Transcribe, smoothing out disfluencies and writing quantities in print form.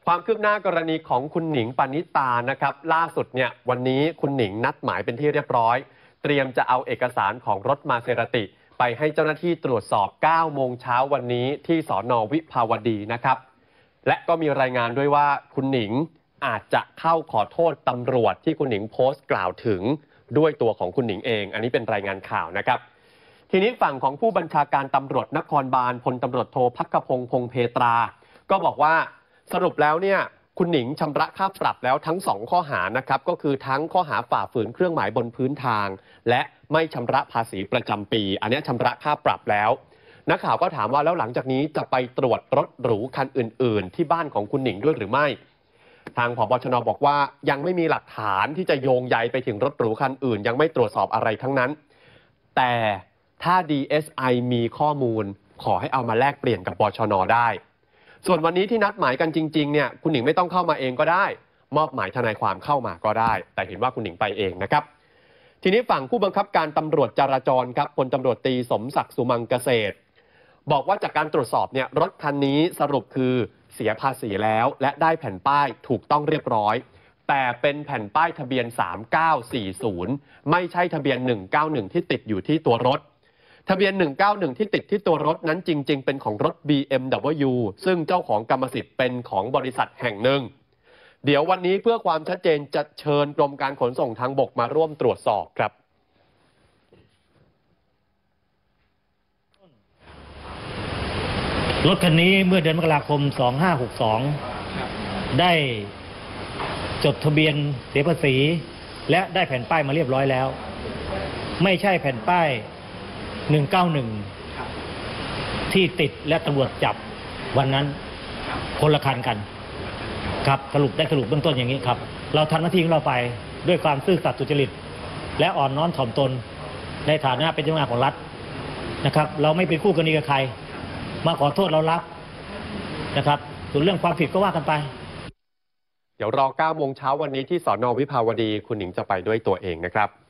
ความคืบหน้ากรณีของคุณหนิงปณิตานะครับล่าสุดเนี่ยวันนี้คุณหนิงนัดหมายเป็นที่เรียบร้อยเตรียมจะเอาเอกสารของรถมาเซราติไปให้เจ้าหน้าที่ตรวจสอบ 9 โมงเช้าวันนี้ที่สน.วิภาวดีนะครับและก็มีรายงานด้วยว่าคุณหนิงอาจจะเข้าขอโทษตำรวจที่คุณหนิงโพสต์กล่าวถึงด้วยตัวของคุณหนิงเองอันนี้เป็นรายงานข่าวนะครับทีนี้ฝั่งของผู้บัญชาการตำรวจนครบาลพลตำรวจโทภักพงษ์พงเพตราก็บอกว่าสรุปแล้วเนี่ยคุณหนิงชำระค่าปรับแล้วทั้ง2ข้อหานะครับก็คือทั้งข้อหาฝ่าฝืนเครื่องหมายบนพื้นทางและไม่ชำระภาษีประจำปีอันนี้ชำระค่าปรับแล้วนักข่าวก็ถามว่าแล้วหลังจากนี้จะไปตรวจรถหรูคันอื่นๆที่บ้านของคุณหนิงด้วยหรือไม่ทางผบ.ชน.บอกว่ายังไม่มีหลักฐานที่จะโยงใยไปถึงรถหรูคันอื่นยังไม่ตรวจสอบอะไรทั้งนั้นแต่ถ้า DSI มีข้อมูลขอให้เอามาแลกเปลี่ยนกับบชน.ได้ส่วนวันนี้ที่นัดหมายกันจริงๆเนี่ยคุณหนิงไม่ต้องเข้ามาเองก็ได้มอบหมายทนายความเข้ามาก็ได้แต่เห็นว่าคุณหนิงไปเองนะครับทีนี้ฝั่งผู้บังคับการตำรวจจราจรครับพลตำรวจตรีสมศักดิ์สุมังเกษตรบอกว่าจากการตรวจสอบเนี่ยรถคันนี้สรุปคือเสียภาษีแล้วและได้แผ่นป้ายถูกต้องเรียบร้อยแต่เป็นแผ่นป้ายทะเบียน3940ไม่ใช่ทะเบียน191ที่ติดอยู่ที่ตัวรถทะเบียน191ที่ติดที่ตัวรถนั้นจริงๆเป็นของรถ BMW ซึ่งเจ้าของกรรมสิทธิ์เป็นของบริษัทแห่งหนึ่งเดี๋ยววันนี้เพื่อความชัดเจนจะเชิญกรมการขนส่งทางบกมาร่วมตรวจสอบครับรถคันนี้เมื่อเดือนมกราคม2562ได้จดทะเบียนเสียภาษีและได้แผ่นป้ายมาเรียบร้อยแล้วไม่ใช่แผ่นป้าย191ที่ติดและตำรวจจับวันนั้นคนละคันกันครับสรุปเบื้องต้นอย่างนี้ครับเราทำหน้าที่ของเราไปด้วยความซื่อสัตย์สุจริตและอ่อนน้อมถ่อมตนในฐานะเป็นเจ้าหน้าที่ของรัฐนะครับเราไม่เป็นคู่กรณีกับใครมาขอโทษเรารับนะครับส่วนเรื่องความผิดก็ว่ากันไปเดี๋ยวรอ 9 โมงเช้าวันนี้ที่สน.วิภาวดีคุณหนิงจะไปด้วยตัวเองนะครับ